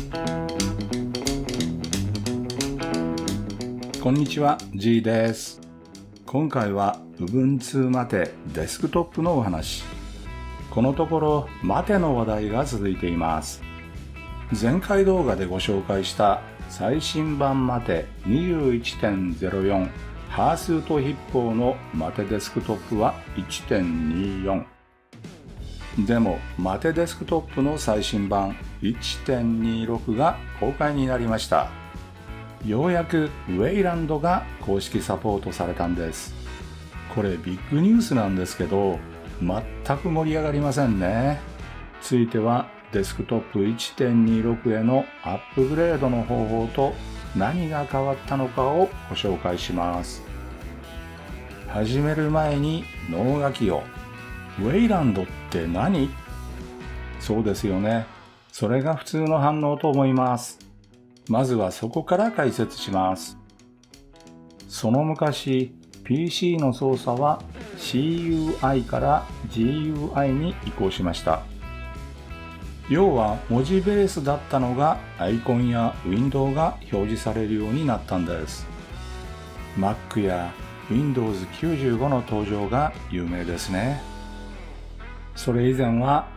こんにちは、G です。今回は Ubuntu Mate デスクトップのお話。このところ Mate の話題が続いています。前回動画でご紹介した最新版 Mate 21.04 ハースート筆法の Mate デスクトップは 1.24。でも Mate デスクトップの最新版 1.26 が公開になりました。ようやくウェイランドが公式サポートされたんです。これビッグニュースなんですけど、全く盛り上がりませんね。ついてはデスクトップ 1.26 へのアップグレードの方法と何が変わったのかをご紹介します。始める前に脳書きを。ウェイランドって何？そうですよね。それが普通の反応と思います。まずはそこから解説します。その昔、PC の操作は CUI から GUI に移行しました。要は文字ベースだったのがアイコンやウィンドウが表示されるようになったんです。Mac や Windows 95の登場が有名ですね。それ以前は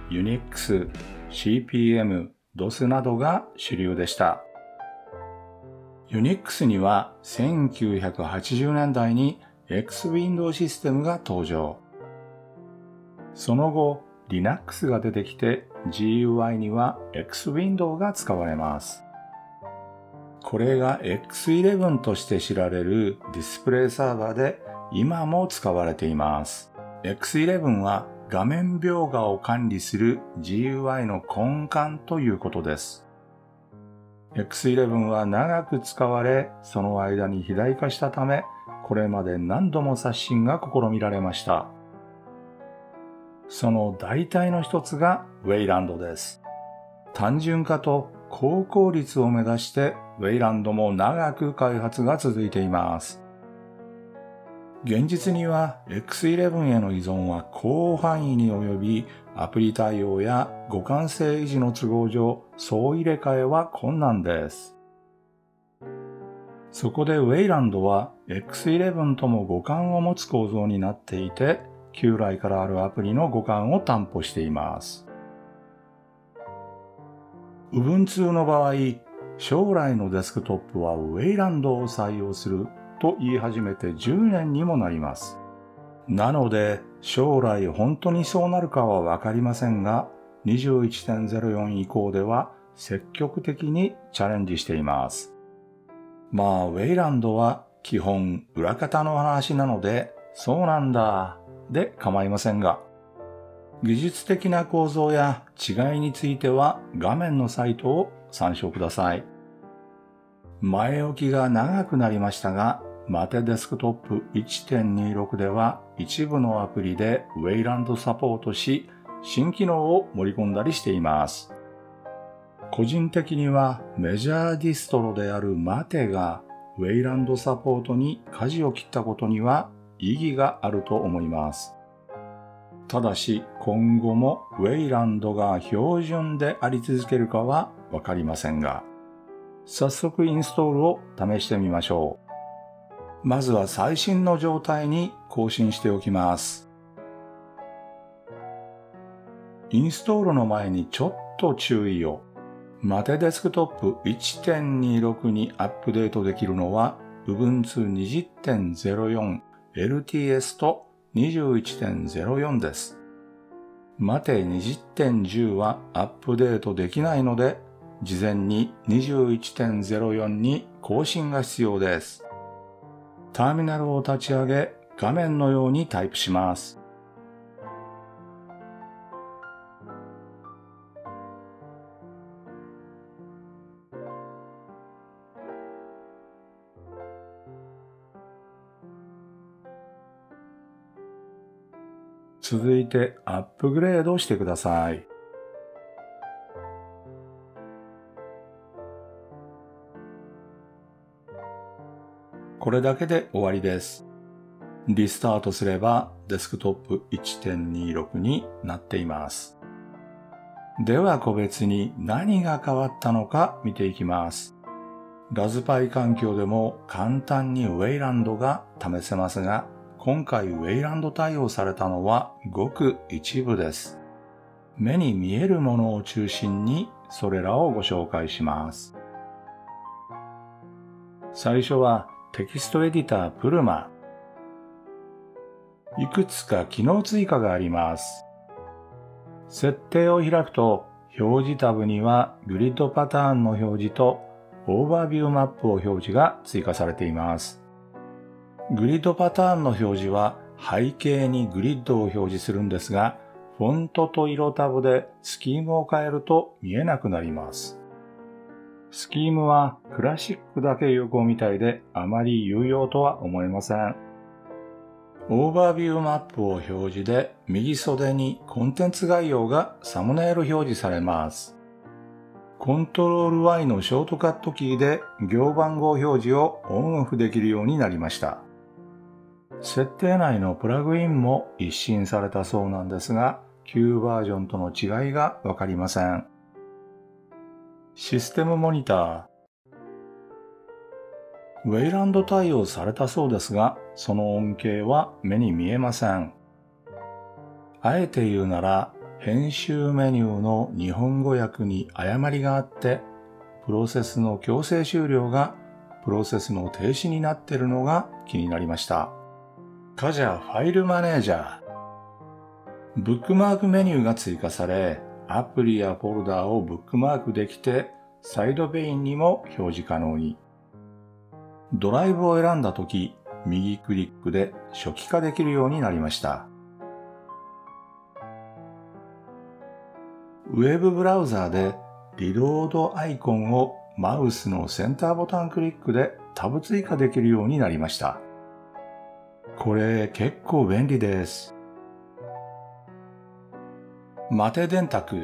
Unix、CPM、DOS などが主流でした。Unix には1980年代に X-Window システムが登場。その後、Linux が出てきて GUI には X-Window が使われます。これが X11 として知られるディスプレイサーバーで今も使われています。X11 は画面描画を管理する GUI の根幹ということです。X11 は長く使われ、その間に肥大化したため、これまで何度も刷新が試みられました。その代替の一つがウェイランドです。単純化と高効率を目指して、ウェイランドも長く開発が続いています。現実には X11 への依存は広範囲に及び、アプリ対応や互換性維持の都合上、総入れ替えは困難です。そこでウェイランドは X11 とも互換を持つ構造になっていて、旧来からあるアプリの互換を担保しています。Ubuntu の場合、将来のデスクトップはウェイランドを採用すると言い始めて10年にもなります。なので、将来本当にそうなるかはわかりませんが、21.04 以降では積極的にチャレンジしています。まあ、ウェイランドは基本裏方の話なので、そうなんだ、で構いませんが、技術的な構造や違いについては画面のサイトを参照ください。前置きが長くなりましたが、Mate デスクトップ 1.26 では一部のアプリでウェイランドサポートし、新機能を盛り込んだりしています。個人的にはメジャーディストロである Mate がウェイランドサポートに舵を切ったことには意義があると思います。ただし今後もウェイランドが標準であり続けるかはわかりませんが、早速インストールを試してみましょう。まずは最新の状態に更新しておきます。インストールの前にちょっと注意を。Mate デスクトップ 1.26 にアップデートできるのは Ubuntu 20.04 LTS と 21.04 です。Mate 20.10 はアップデートできないので、事前に 21.04 に更新が必要です。ターミナルを立ち上げ、画面のようにタイプします。続いてアップグレードしてください。これだけで終わりです。リスタートすればデスクトップ 1.26 になっています。 では個別に何が変わったのか見ていきます。ラズパイ環境でも簡単にウェイランドが試せますが、今回ウェイランド対応されたのはごく一部です。目に見えるものを中心にそれらをご紹介します。最初はテキストエディタープルマ。いくつか機能追加があります。設定を開くと表示タブにはグリッドパターンの表示とオーバービューマップを表示が追加されています。グリッドパターンの表示は背景にグリッドを表示するんですが、フォントと色タブでスキームを変えると見えなくなります。スキームはクラシックだけ有効みたいであまり有用とは思えません。オーバービューマップを表示で右袖にコンテンツ概要がサムネイル表示されます。コントロール Y のショートカットキーで行番号表示をオンオフできるようになりました。設定内のプラグインも一新されたそうなんですが、旧バージョンとの違いがわかりません。システムモニター。ウェイランド対応されたそうですが、その恩恵は目に見えません。あえて言うなら、編集メニューの日本語訳に誤りがあって、プロセスの強制終了がプロセスの停止になっているのが気になりました。カジャファイルマネージャー。ブックマークメニューが追加され、アプリやフォルダをブックマークできて、サイドペインにも表示可能に。ドライブを選んだとき、右クリックで初期化できるようになりました。ウェブブラウザーでリロードアイコンをマウスのセンターボタンクリックでタブ追加できるようになりました。これ結構便利です。マテ電卓。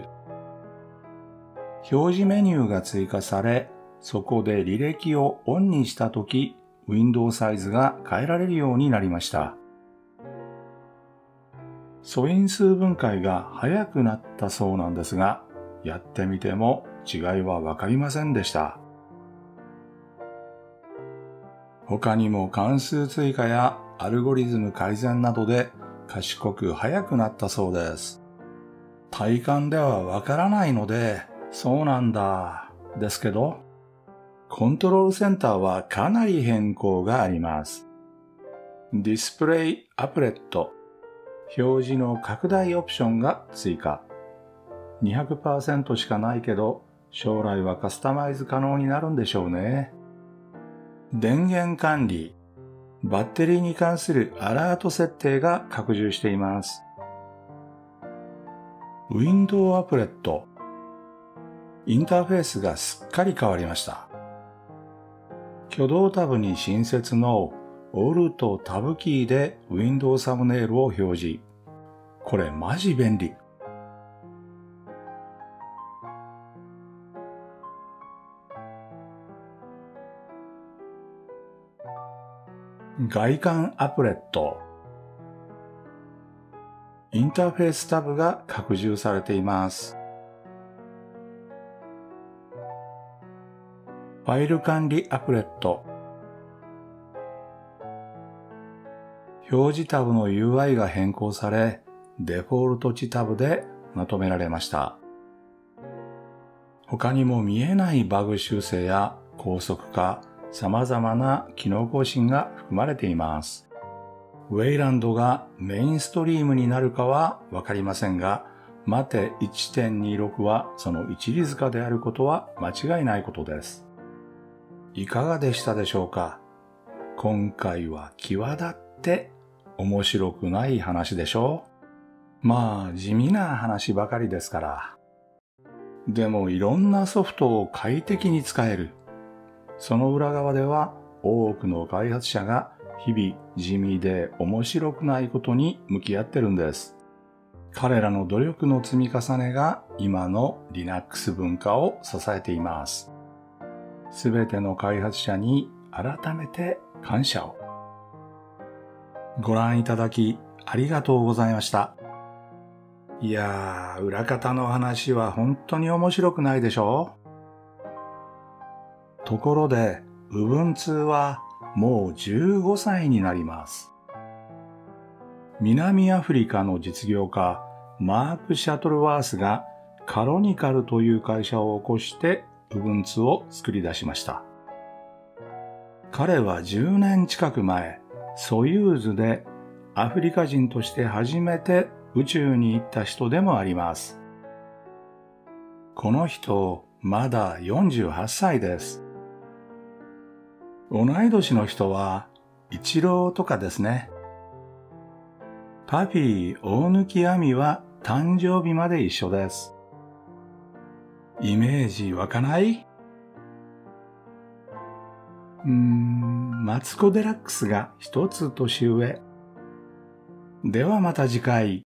表示メニューが追加され、そこで履歴をオンにしたとき、ウィンドウサイズが変えられるようになりました。素因数分解が早くなったそうなんですが、やってみても違いはわかりませんでした。他にも関数追加やアルゴリズム改善などで賢く早くなったそうです。体感ではわからないので、そうなんだ、ですけど、コントロールセンターはかなり変更があります。ディスプレイアプレット、表示の拡大オプションが追加。200% しかないけど、将来はカスタマイズ可能になるんでしょうね。電源管理、バッテリーに関するアラート設定が拡充しています。ウィンドウアプレット、インターフェースがすっかり変わりました。挙動タブに新設のオルトタブキーでウィンドウサムネイルを表示。これマジ便利。外観アプレット。インターフェースタブが拡充されています。ファイル管理アプレット。表示タブの UI が変更され、デフォルト値タブでまとめられました。他にも見えないバグ修正や高速化、様々な機能更新が含まれています。ウェイランドがメインストリームになるかはわかりませんが、マテ 1.26 はその一里塚であることは間違いないことです。いかがでしたでしょうか？今回は際立って面白くない話でしょう？まあ地味な話ばかりですから。でもいろんなソフトを快適に使える。その裏側では多くの開発者が日々地味で面白くないことに向き合ってるんです。彼らの努力の積み重ねが今の Linux 文化を支えています。すべての開発者に改めて感謝を。ご覧いただきありがとうございました。 いやー、裏方の話は本当に面白くないでしょ？ところで、部分通はもう15歳になります。南アフリカの実業家マーク・シャトルワースがカロニカルという会社を起こして部分通を作り出しました。彼は10年近く前、ソユーズでアフリカ人として初めて宇宙に行った人でもあります。この人、まだ48歳です。同い年の人は、イチローとかですね。パピー大貫亜美は誕生日まで一緒です。イメージ湧かない？マツコ・デラックスが一つ年上。ではまた次回。